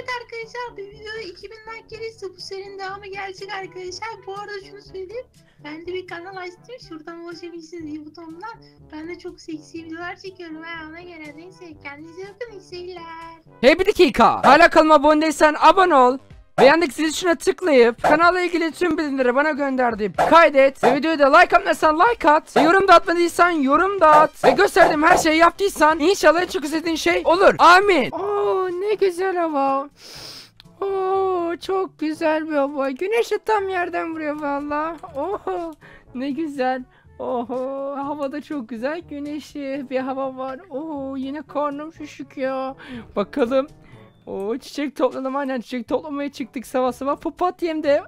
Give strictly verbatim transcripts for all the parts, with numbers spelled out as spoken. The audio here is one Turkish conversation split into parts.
Evet arkadaşlar, bir videoda iki bin like gelirse bu serinin devamı gelecek arkadaşlar. Bu arada şunu söyleyeyim. Ben de bir kanal açtım. Şuradan ulaşabilirsiniz iyi butondan. Ben de çok seksi videolar çekiyorum. Ha, ona göre neyse. Kendinize bakın. İyi seyirler. Hey bir dakika. Hala kanalıma abone değilsen abone ol. Ve yandaki zil tuşuna tıklayıp kanalla ilgili tüm bildirimleri bana gönderdi. Kaydet. Ve videoyu da like atmadıysan like at. Ve yorum da atmadıysan yorum da at. Ve gösterdiğim her şeyi yaptıysan inşallah çok istediğin şey olur. Amin. Oo ne güzel hava. Oo çok güzel bir hava. Güneş de tam yerden vuruyor valla. Oho ne güzel. Oho havada çok güzel güneşli bir hava var. Oo yine karnım şişiyor. Bakalım. Oo çiçek topladım, aynen çiçek toplamaya çıktık sabah sabah. Papatyam de.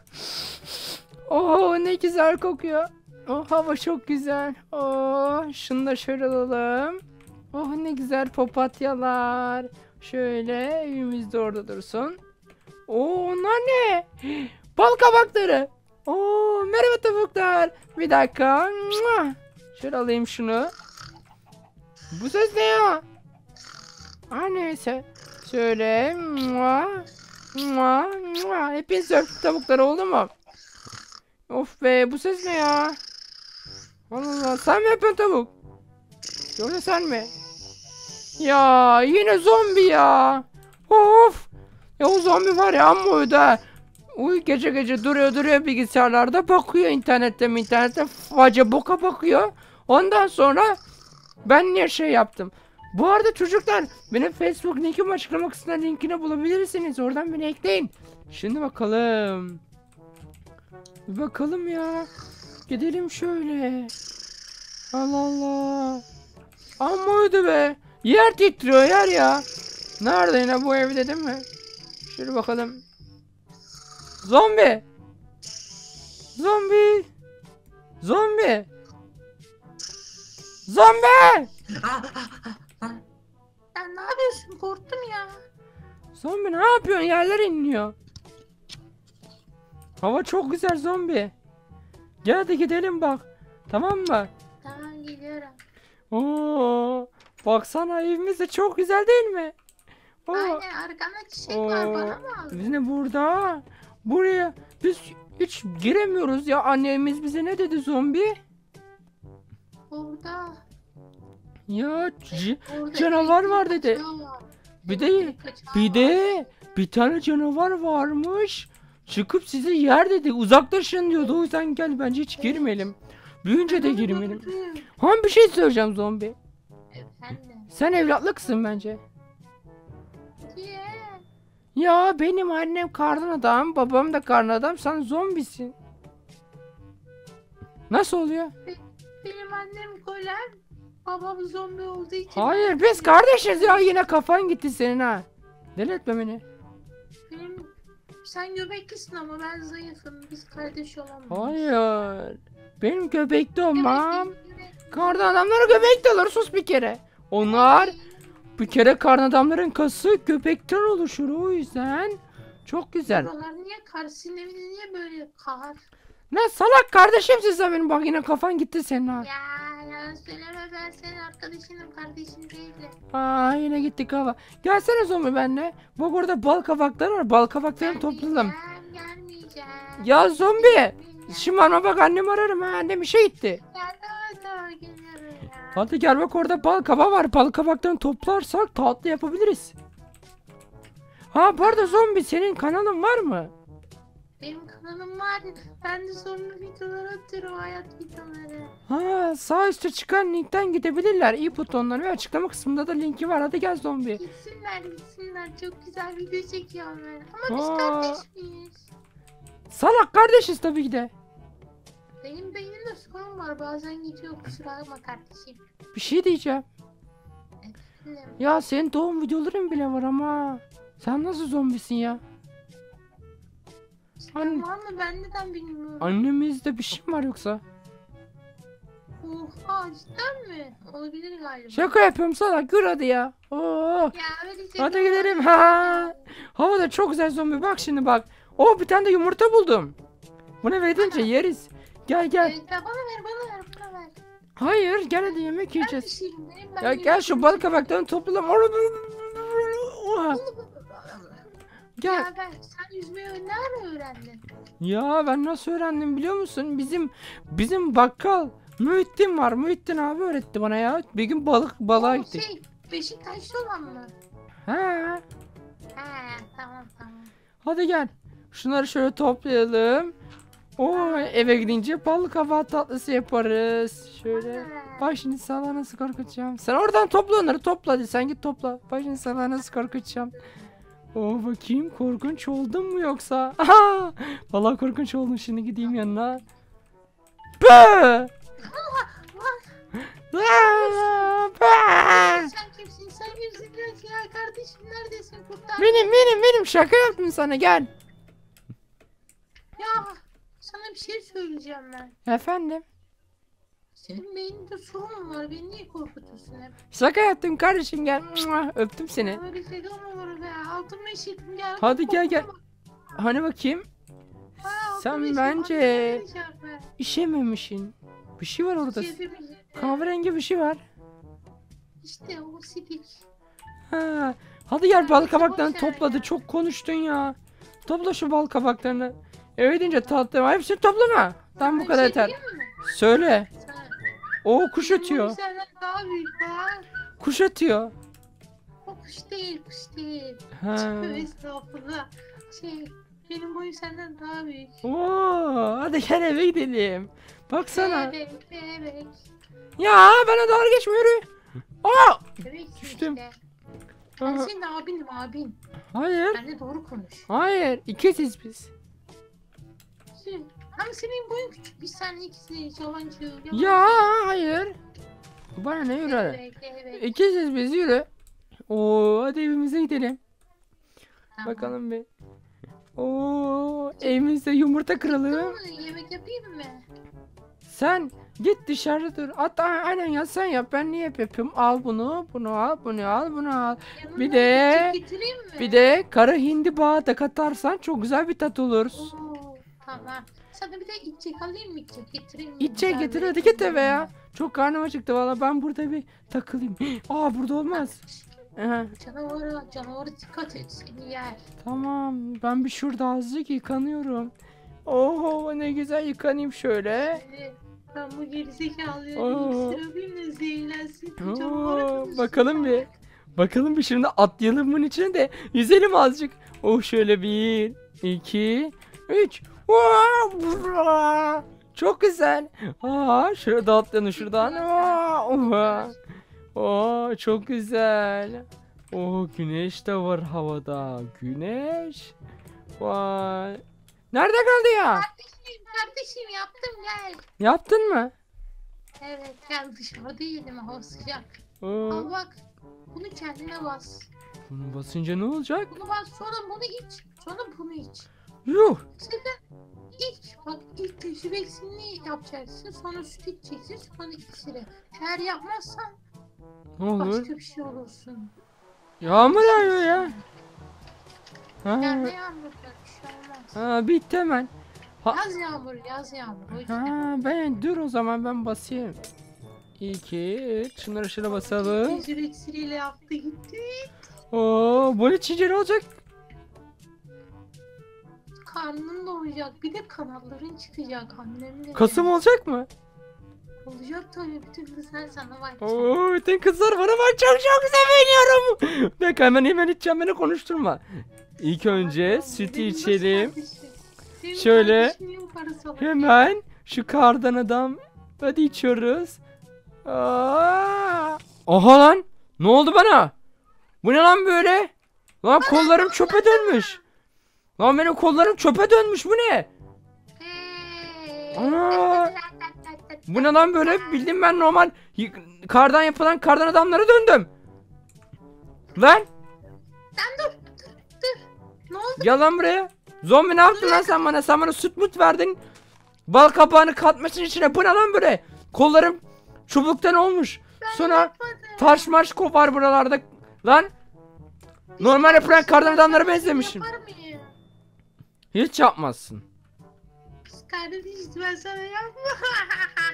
Oo ne güzel kokuyor. Oh hava çok güzel. Oo şunu da şöyle alalım. Oh ne güzel papatyalar. Şöyle evimiz de orada dursun. Oo onlar ne? Bal kabakları. Oo merhaba tavuklar. Bir dakika. Şöyle alayım şunu. Bu ses ne ya? Aa neyse. Şöyle. Mua, mua, mua. Hepiniz öptüm tavuklar, oldu mu? Of be bu ses ne ya? Allah Allah, sen mi yapıyorsun tavuk? Yoksa sen mi? Ya yine zombi ya. Of. Ya o zombi var ya, amma uyudu ha. Uy gece gece duruyor duruyor bilgisayarlarda, bakıyor internette mi internette faca boka bakıyor. Ondan sonra ben niye şey yaptım? Bu arada çocuklar, benim Facebook linkim açıklama kısmında, linkini bulabilirsiniz. Oradan beni ekleyin. Şimdi bakalım. Bir bakalım ya. Gidelim şöyle. Allah Allah. Amma uyudu be. Yer titriyor yer ya. Nerede yine bu evde değil mi? Şöyle bakalım. Zombi. Zombi. Zombi. Zombi. Sen ne yapıyorsun? Korktum ya. Zombi ne yapıyorsun? Yerler inliyor. Hava çok güzel zombi. Gel hadi gidelim bak. Tamam mı? Tamam geliyorum. Oo, baksana evimiz de çok güzel değil mi? Oo. Aynen, arkanda çiçek var, bana mı aldın? Biz ne burada? Buraya biz hiç giremiyoruz ya. Annemiz bize ne dedi zombi? Orada. Ya c- Orada canavar elektrik var dedi. kaçağı var. Bir de Elektrik kaçağı bir var. de bir tane canavar varmış. Çıkıp sizi yer dedi. Uzaklaşın diyordu. O yüzden gel bence hiç girmeyelim. Büyünce de Ben onu girmeyelim. gördüm. Han bir şey söyleyeceğim zombi. Efendim. Sen evlatlıksın bence. Diye. Ya benim annem kardan adam, babam da kardan adam, sen zombisin. Nasıl oluyor? Benim annem golem. Babam zombi olduğu için. Hayır biz kardeşiz ya, yine kafan gitti senin ha. Deli etme beni. Benim, sen göbeklisin ama ben zayıfım. Biz kardeş olamayız. Hayır. Benim göbekli olmam. Göbekli- Kardan adamları göbekli olur, sus bir kere. Onlar bir kere kardan adamların kası göbekten oluşur, o yüzden. Çok güzel. Buralar niye kar? Sizin evinde niye böyle kar? Ne salak kardeşimsin sen benim, bak yine kafan gitti senin ha. Ya yalan söyleme, ben senin arkadaşınım, kardeşin değilim. Aa yine gittik hava. Gelsene zombi benimle. Bak orada bal kabakları var. Bal kabaklarını topladım. Gelmeyeceğim, gelmeyeceğim. Ya zombi. Gelmeyeceğim. Şimdi ana bak, annem ararım ha. Annem işe gitti. Ya tamam tamam, geliyorum ya. Hadi gel bak, orada bal kabağı var. Bal kabaklarını toplarsak tatlı yapabiliriz. Ha bu arada zombi, senin kanalın var mı? Benim kanalım var. Ben de sonra videolar atıyorum, hayat videoları. Ha sağ üstte çıkan linkten gidebilirler. İyi butonları ve açıklama kısmında da linki var. Hadi gel zombi. Gitsinler gitsinler, çok güzel video çekiyorum ben. Ama biz Aa. kardeş miyiz? Salak kardeşiz tabii ki de. Benim beynimde sorun var, bazen gidiyor, kusura bakma kardeşim. Bir şey diyeceğim. Efendim? Ya senin doğum videoların bile var ama. Sen nasıl zombisin ya? Senin var mı? Ben neden bilmiyorum. Annemizde bir şey mi var yoksa? Oha, cidden mi? Olabilir galiba. Şaka yapıyorum salak, gör hadi ya. Oo. Ya öyle şey Hadi yok. gidelim. Ha. Hava da çok güzel zombi, bak şimdi bak. Oh bir tane de yumurta buldum. Bunu verdince yeriz. Gel gel. Evet, ya bana ver bana ver bana ver. Hayır gel hadi yemek Ben yiyeceğiz. pişireyim, benim ben Ya yemek gel şu yiyeceğim. bal kabaklarını toplayalım. Oha. Gel. Ya ben sen yüzmeyi ne ara öğrendin? Ya ben nasıl öğrendim biliyor musun? Bizim bizim bakkal Muhittin var. Muhittin abi öğretti bana ya. Bir gün balık balığa O gittik. şey Beşiktaşlı olan mı? Ha. He tamam tamam. Hadi gel. Şunları şöyle toplayalım. Oo, eve gidince balık kabağı tatlısı yaparız. Şöyle. Ha. Bak şimdi sana nasıl korkutacağım. Sen oradan topla onları, topla hadi, sen git topla. Bak şimdi sana nasıl korkutacağım. Oo, bakayım korkunç oldun mu yoksa? Aha! Vallahi korkunç oldum, şimdi gideyim yanına. Bı! Aa, bı! Sen kimsin? Sen kimsin? Ya kardeşim neredesin? Kurtar. Benim benim benim şaka yaptım sana, gel. Ya sana bir şey söyleyeceğim ben. Efendim? Senin beyninde sorun var. Beni niye korkutuyorsun hep? Şaka yaptım kardeşim, gel. Mua, öptüm seni. Öyle şey mi olur be? Altıma işittim gel. Hadi gel, gel. Hani bakayım. Sen bence işememişsin. Bir şey var orada. Kahverengi bir şey var. İşte o sidik. Ha. Hadi gel, bal kabaklarını boş ver topladı. ya. Çok konuştun ya. Topla şu bal kabaklarını. Eve gidince tatlı. Hepsini toplama. Tam bu Sana kadar bir yeter. şey diyeyim mi? Söyle. Sana- O kuş Benim ötüyor. boyum senden daha büyük ha. Kuş ötüyor. O kuş değil kuş değil. Ha. Tövbe estağfurullah. Şey benim boyum senden daha büyük. Oo, hadi gel eve gidelim. Baksana. Bebek bebek. Ya bana dalga geçme, yürü. Aa! Bebeksin Düştüm. işte. Ben Aha. senin abinim abin. Hayır. Benimle doğru konuş. Hayır. İkiziz biz. Şey, Ama senin boyun küçük. Biz seninle ikisi yalancı. yalancı. Ya hayır. Bana ne, yürü hadi. Bebek bebek. İkiziz biz, yürü. Oo, hadi evimize gidelim. Tamam. Bakalım bir. Oo, evimizde yumurta kıralım. Tamam, yemek yapayım mı? Sen git dışarı dur. Hatta aynen ya, sen yap, ben niye hep yapıyorum. Al bunu, bunu al, bunu al, bunu al. Yanına Bir de- içecek getireyim mi? Bir de kara hindi bağı da katarsan çok güzel bir tat olur. Oo, tamam. Sana bir de içecek alayım mı içecek getireyim mi? İçecek Güzel getir, bir hadi git eve içecek. ya. Çok karnım acıktı valla, ben burada bir takılayım. Aa, burada olmaz. Aha, Canavara, canavara dikkat et seni yer. tamam, ben bir şurada azıcık yıkanıyorum. Oho, ne güzel yıkanayım şöyle. Şimdi ben bu gerizekalıyı Oo. iksir alayım da zehirlensin. Canavara Oo, konuşsun bakalım bir. ya. Bakalım bir, şimdi atlayalım bunun içine de yüzelim azıcık. Oh, şöyle bir, iki, üç. Vaa! Çok güzel. Aa, şöyle da atlayalım şuradan. Aa, oha. Oo, çok güzel. Oh, güneş de var havada. Güneş. Vay. Nerede kaldı ya? Kardeşim, kardeşim yaptım gel. Yaptın mı? Evet gel dışarıda yiyelim hava sıcak. Oo, Al bak. Bunu kendine bas. bunu basınca ne olacak? Bunu bas sonra bunu iç. Sonra bunu iç. Yuh. Sen iç. Bak ilk tecrübe eksikliğini yapacaksın. Sonra süt içeceksin. Sonra iksiri. Eğer yapmazsan Ne olur? başka bir şey olursun. Yağmur yağıyor ya. Ha, Ya ne yağmur ya bir şey olmaz. ha, bitti hemen. Ha- Yaz yağmuru yaz yağmuru. O yüzden. Ha, ben dur o zaman, ben basayım. iki, üç, şunları şöyle basalım. Tecrübe iksiriyle yaptı gitti. Oo, bu ne çiçeği olacak? Karnın doyacak. Bir de kanalların çıkacak annemle. Kasım olacak mı? Olacak tabii. Bütün kız sen sana var. Oo, bütün kızlar bana bak, çok çok seviniyorum. Bir dakika, hemen hemen içeceğim, beni konuşturma. İlk önce sütü içelim. Şöyle, Hemen şu kardan adam. Hadi içiyoruz. Aa! Aha lan. Ne oldu bana? Bu ne lan böyle? Lan kollarım çöpe dönmüş. Lan benim kollarım çöpe dönmüş, bu ne? Ana! Bu ne lan böyle? Bildim ben normal y- kardan yapılan kardan adamlara döndüm. Lan Sen dur dur dur. Ne oldu? gel lan buraya. Zombi, ne yaptın lan sen bana? Sen bana süt mut verdin. Bal kabağını katmışsın içine. Bu ne lan böyle? Kollarım çubuktan olmuş. Sonra Yapmadım. taş marş kopar buralarda. Lan normal yapılan kardan adamlara benzemişim. Yapar mıyım? Hiç yapmazsın. Kız kardeşim ben sana yapma.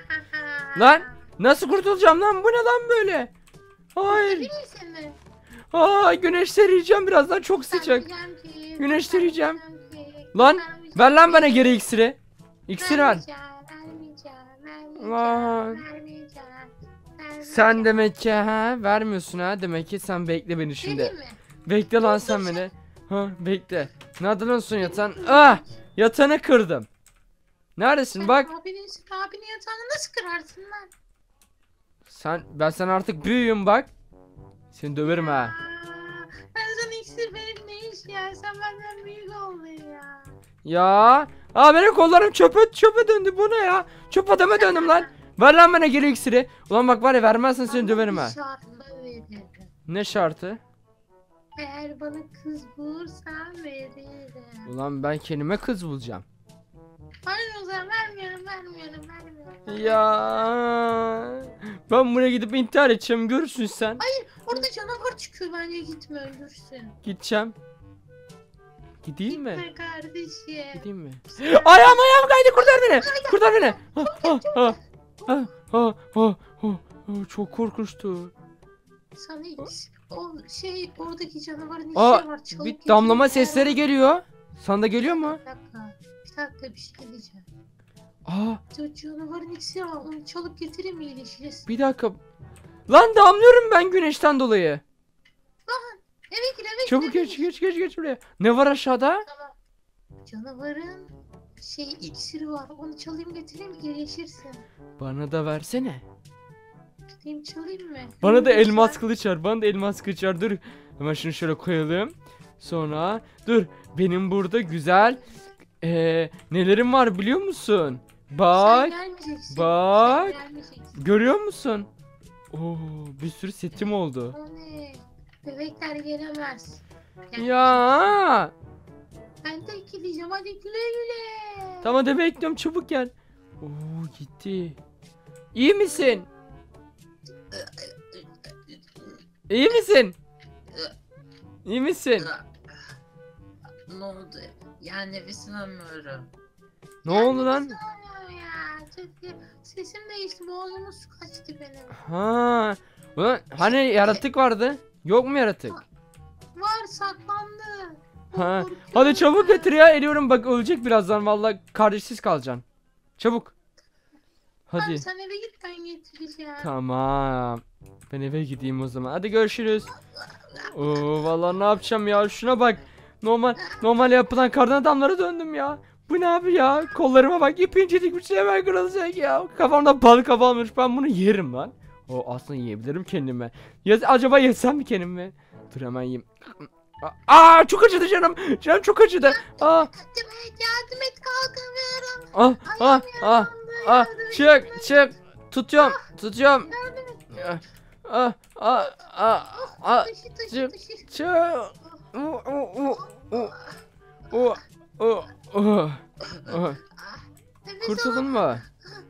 Lan nasıl kurtulacağım lan? Bu ne lan böyle? Hayır. Değil mi seni? Aa, güneş sereceğim birazdan, çok sıcak. Vermeyeceğim ki, Güneş sereceğim. vermeyeceğim ki, Lan vermeyeceğim ver lan ki. bana geri iksiri. İksir ver. Vermeyeceğim, vermeyeceğim, vermeyeceğim, Lan. vermeyeceğim, vermeyeceğim. Sen demek ki ha vermiyorsun ha, demek ki sen bekle beni şimdi. Vereyim mi? Bekle lan sen beni. Ha bekle. Nereden olsun yatan? Ah, yatağını kırdım. Neredesin Sen bak. Abinin, abinin yatağını nasıl kırarsın lan? Sen, ben sana artık büyüğüm bak. Seni döverim ha. Aa, ben sana iksir verip ne iş ya? Sen benden büyük oldun ya. Ya. Aa, benim kollarım çöpe çöpe döndü, bu ne ya? Çöp adama döndüm lan. Ver lan bana geri iksiri. Ulan bak var ya, vermezsen seni Bana döverim bir ha. şartla veririm. Ne şartı? Eğer bana kız bulursan veririm. Ulan ben kendime kız bulacağım. Hayır o zaman vermiyorum, vermiyorum, vermiyorum. Ya. Ben buraya gidip intihar edeceğim, görürsün sen. Orada canavar çıkıyor, bence gitme, öldürsün. Gideceğim. Gideyim mi? Gitme kardeşim. Gideyim mi? Ayağım ayağım kaydı, kurtar beni. Kurtar beni. Ah, ah, ah, ah, ah, ah, ah, ah, çok korkunçtu. Sana hiç, o şey, oradaki canavarın Aa, işi var. Çalıp bir damlama getirip- sesleri geliyor. Sana da geliyor mu? Bir dakika, bir dakika bir şey diyeceğim. Aa, Ca- Canavarın iksiri var, onu çalıp getireyim mi iyileşiriz? bir dakika. Lan damlıyorum ben güneşten dolayı. Eve gir, eve gir, Çabuk eve geç gir. geç geç geç buraya. Ne var aşağıda? Tamam. Canavarın şey iksiri var, onu çalayım getireyim iyileşirsin. Bana da versene. Gideyim çalayım mı? Bana da Lütfen. elmas kılıç ver. Bana da elmas kılıç ver. Dur. Hemen şunu şöyle koyalım. Sonra dur. Benim burada güzel eee nelerim var biliyor musun? Sen Bak. gelmeyeceksin. bak. Sen gelmeyeceksin. Görüyor musun? Oo, bir sürü setim oldu. O ne? Bebekler gelemez. Gel. Ya. Ben de gideceğim, hadi güle güle. Tamam hadi bekliyorum, çabuk gel. Oo, gitti. İyi misin? İyi misin? İyi misin? Ne oldu? Yani nefesim almıyorum. Ne oldu lan? Ya, çok- sesim değişti, boğazıma su kaçtı benim. Ha. Ulan hani yaratık vardı? Yok mu yaratık? Var, saklandı. Ha. Korkuyorum Hadi çabuk ben. getir ya, eliyorum bak, ölecek birazdan vallahi, kardeşsiz kalacaksın. Çabuk. Tamam, Hadi. sen eve git, ben getireceğim. Tamam. Ben eve gideyim o zaman. Hadi görüşürüz. Oo vallahi ne yapacağım ya? Şuna bak. Normal normal yapılan kardan adamlara döndüm ya. Bu ne abi ya? Kollarıma bak, ip incecik bir şey hemen kırılacak ya. Kafamda bal kabarmış. Ben bunu yerim lan. O aslında yiyebilirim kendime. Ya acaba yesem mi kendime? Dur hemen yiyeyim. Aa, çok acıdı canım. Canım çok acıdı. Aa, Yardım et, yardım et, kalkamıyorum. ah, ah, ah, ah. Yardım Çık, çık. Tutuyorum, tutuyorum. Yardım et. Ah, ah, ah, ah. Taşı, taşı, çık. taşı. Çık. Oh, oh, oh, oh. Oh, oh, oh. Oh. Nefes Kurtuldun mu? al.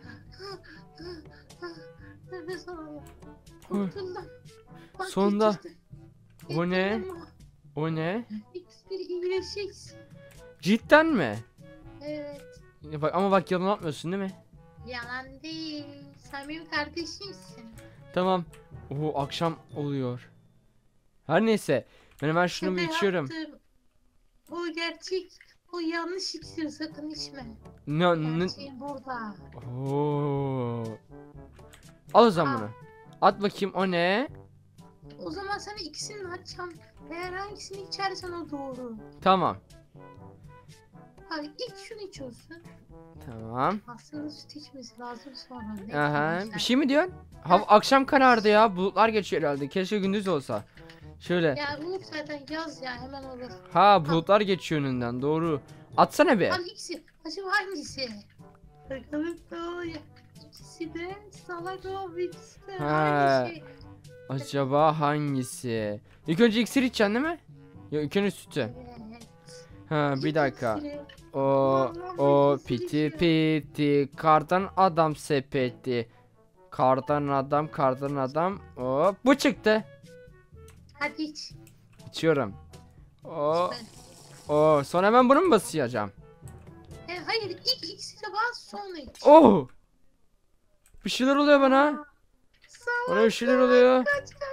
Nefes al. Kurtuldum. Bak, Sonunda. geçirdim. O ne? Geçirdim. O ne? İksir iyileşeceksin. Cidden mi? Evet. Ya bak, ama bak yalan atmıyorsun değil mi? Yalan değil. Sen benim kardeşimsin. Tamam. Oo, akşam oluyor. Her neyse. Ben hemen şunu bir Şaka içiyorum. yaptım. O gerçek. O yanlış iksir, sakın içme. Ne ne? Gerçeği burada. Oo. Al o zaman bunu. At bakayım, o ne? O zaman sana ikisini açacağım. Eğer hangisini içersen o doğru. Tamam. Hadi ilk şunu içiyorsun. Tamam. Aslında süt içmesi lazım sonra. Ne Aha. içiyorsun Bir sen? şey mi diyorsun? Hava akşam karardı ya. Bulutlar geçiyor herhalde. Keşke gündüz olsa. Şöyle. Ya olur zaten, yaz ya, hemen olur. Ha, bulutlar geçiyor önünden. Doğru. Atsana bir. Hadi ikisi. Acaba hangisi? Bakalım ne oluyor. İkisi de salak ol, ikisi de Ha. aynı şey. Acaba hangisi? İlk önce iksir içeceksin değil mi? Ya ilk önce sütü. Evet. Ha, bir İlk dakika. iksiri. O Vallahi o iksir piti içiyor. piti kardan adam sepeti. Kardan adam, kardan adam. Hop, bu çıktı. Hadi iç. İçiyorum. O Ben- o sonra hemen bunu mu basacağım? E, hayır, ilk iksiri bas, sonra iç. Oh! Bir şeyler oluyor bana. Salak, Bana bir şeyler oluyor. kaç kaç kaç.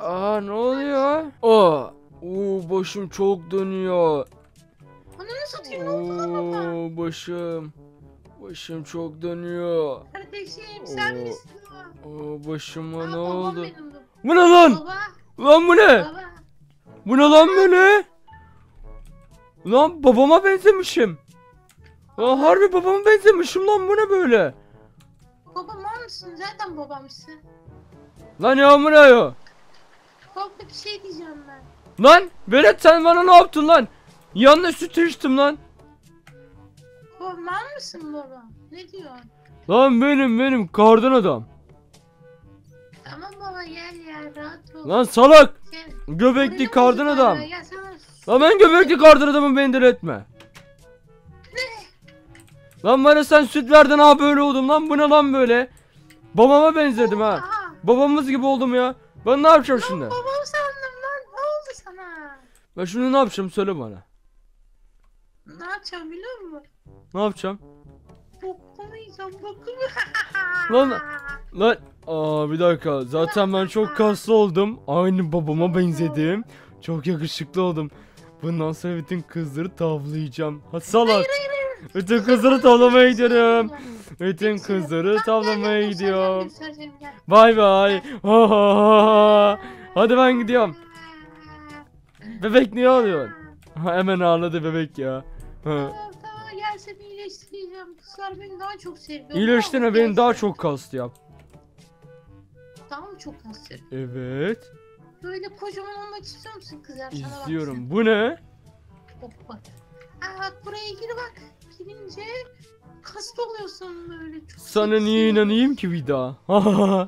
Aa, ne oluyor? Aa, oo, başım çok dönüyor. Ananı satayım, ne oldu lan baba? Oo, başım. Başım çok dönüyor. Kardeşim sen Oo. misin o? Oo, başıma Aa, ne babam oldu? benim bu. Bu ne lan? Baba, Lan bu ne? baba. Bu ne lan böyle? Lan babama benzemişim. Aa, harbi babama benzemişim lan, bu ne böyle? Babam var mısın? Zaten babamsın. Lan yağmur yağıyor. Baba bir şey diyeceğim ben. Lan Berat, sen bana ne yaptın lan? Yanlış süt içtim lan. Babam var mısın baba? Ne diyorsun? Lan benim benim kardan adam. Tamam baba gel ya, rahat ol. Lan salak. Gel. Göbekli Oyunun kardan bozuk adam. hala, gel sana. Lan ben göbekli kardan adamı, beni deli etme. Lan bana sen süt verdin ha, böyle oldum lan, bu ne lan böyle? Babama benzedim ha. Aha. Babamız gibi oldum ya. Ben ne yapacağım şimdi? Lan babam sandım lan. Ne oldu sana? Ben şimdi ne yapacağım, söyle bana. Ne yapacağım biliyor musun? Ne yapacağım? Bokumu yiyeceğim, bokumu. Lan lan aa, bir dakika, zaten ben çok kaslı oldum. Aynı babama benzedim. Çok yakışıklı oldum. Bundan sonra bütün kızları tavlayacağım. Ha salak. Bütün kızları tavlamaya gidiyorum. Bütün kızları tavlamaya gidiyorum. Bay bay. Ha, ha, ha. Hadi ben gidiyorum. Bebek niye ağlıyorsun? Ha, hemen ağladı bebek ya. Ha. Tamam tamam, gel seni iyileştireceğim. Kızlar beni daha çok seviyor. İyileştirme, beni daha çok kaslı yap. Daha mı çok nasıl? Evet. Böyle kocaman olmak istiyor musun kızlar? Sana bak İzliyorum. Bu ne? sen. Hoppa. Aa bak, buraya gir bak. Girince kaslı oluyorsun böyle. Çok Sana seksi. niye inanayım ki bir daha? Ha ha ha.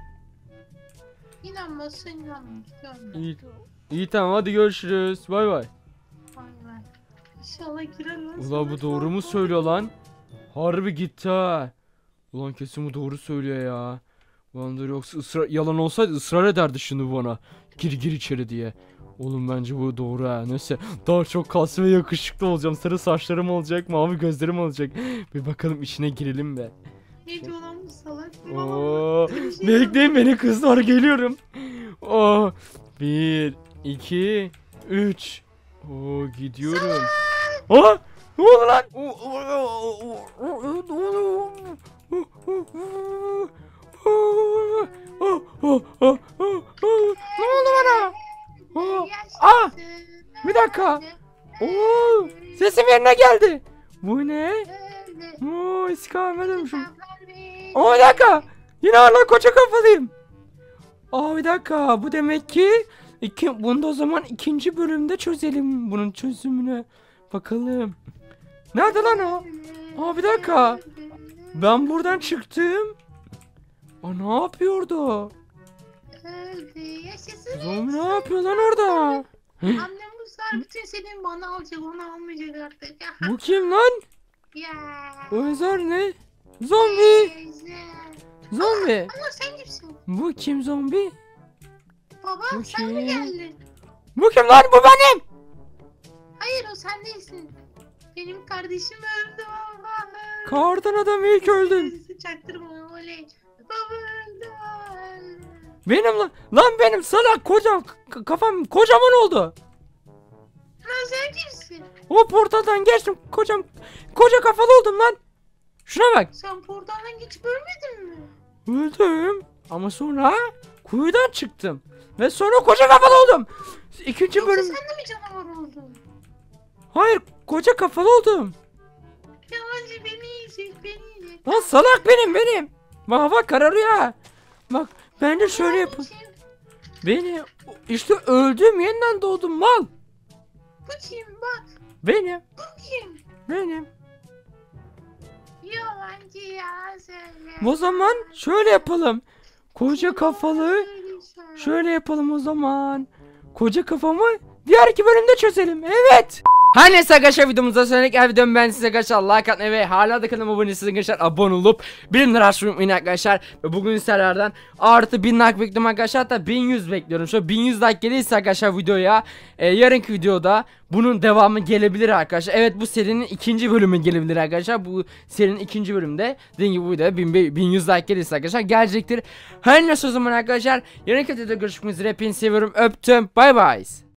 İnanmazsan inanma. Görme. İyi. İyi tamam, hadi görüşürüz. Bay bay. Vay vay. İnşallah girer lan. Ulan sana. bu doğru mu söylüyor lan? Harbi gitti ha. Ulan kesin bu doğru söylüyor ya. Ulan dur, yoksa ısrar, yalan olsaydı ısrar ederdi şimdi bana. Gir gir içeri diye. Oğlum bence bu doğru ha. Neyse, daha çok kaslı ve yakışıklı olacağım. Sarı saçlarım olacak, mavi gözlerim olacak. Bir bakalım, içine girelim be. Ne diyor lan bu salak? Oo, Bir şey bekleyin beni kızlar, geliyorum. Oo, bir, iki, üç. Oo, gidiyorum. Aa, ne oldu lan? Ne oldu bana? Aa, aa, bir dakika. Oo, sesim yerine geldi. Bu ne? Oo, iskametim. Aa, bir dakika. Yine hala koca kafalıyım. Aa, bir dakika. Bu demek ki iki, bunu da o zaman ikinci bölümde çözelim bunun çözümünü. Bakalım. Nerede lan o? Aa, bir dakika. Ben buradan çıktım. Aa, ne yapıyordu? Öldü. Yaşasın. Zombi ne yapıyor lan orada? Annem bu sefer bütün senin bana alacak, onu almayacak artık. Bu kim lan? Ya. O Özer ne? Zombi. Teyze. Zombi. Ama sen kimsin? Bu kim zombi? Baba Bu sen mi kim? geldin? Bu kim lan? Bu benim. Hayır, o sen değilsin. Benim kardeşim öldü baba. Kardan adam ilk öldün. Sesi çaktırma oley. Baba öldü. Benim lan. Lan benim salak kocam. k- Kafam kocaman oldu. Lan sen kimsin? O portaldan geçtim. Kocam. Koca kafalı oldum lan. Şuna bak. Sen portaldan geçip ölmedin mi? Öldüm. Ama sonra kuyudan çıktım. Ve sonra koca kafalı oldum. İkinci Yoksa bölüm. sen de mi canavar oldun? Hayır, koca kafalı oldum. Yalancı, beni yiyecek, beni yiyecek. Lan salak benim benim. Bak hava kararıyor ha. Bak ben de şöyle yap. Kim? Beni işte öldüm, yeniden doğdum mal. Bu kim bak? Benim. Bu kim? Benim. Yalancı ya söyle. O zaman şöyle yapalım. Koca kafalı. Şöyle yapalım o zaman. Koca kafamı diğer iki bölümde çözelim. Evet. Her neyse arkadaşlar videomuzda söyledik. Eğer videomu beğendiyseniz arkadaşlar like atmayı ve hala da kanalıma abone değilseniz arkadaşlar abone olup bilimleri açmayı unutmayın arkadaşlar. Ve bugün sizlerden artı bin like bekliyorum arkadaşlar, hatta bin yüz bekliyorum. Şu bin yüz like gelirse arkadaşlar videoya e, yarınki videoda bunun devamı gelebilir arkadaşlar. Evet, bu serinin ikinci bölümü gelebilir arkadaşlar. Bu serinin ikinci bölümde dediğim gibi bu videoya bin yüz like gelirse arkadaşlar gelecektir. Her neyse o zaman arkadaşlar yarınki videoda görüşmek üzere. Hepinizi seviyorum, öptüm, bay bay.